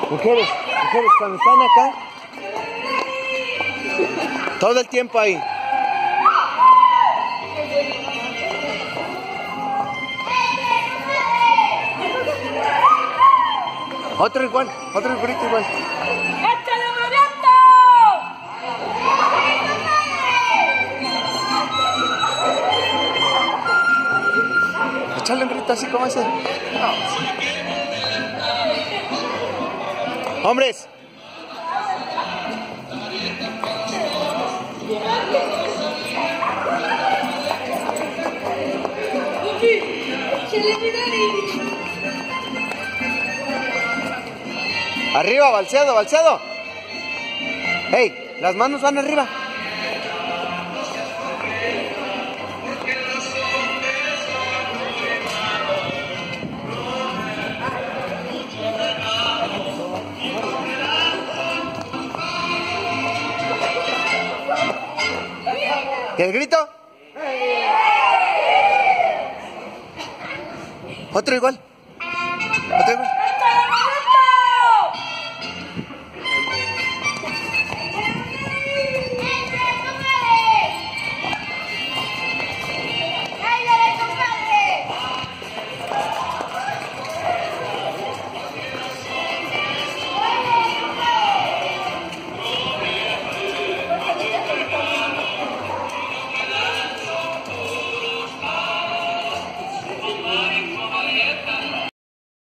Mujeres, cuando están acá, todo el tiempo ahí. Otro igual, otro grito igual. ¡Échale, Mariano! Échale un grito así como ese. ¡Hombres! Arriba, balseado, balseado. ¡Hey! Las manos van arriba. ¿Y el grito? Otro igual. Otro igual.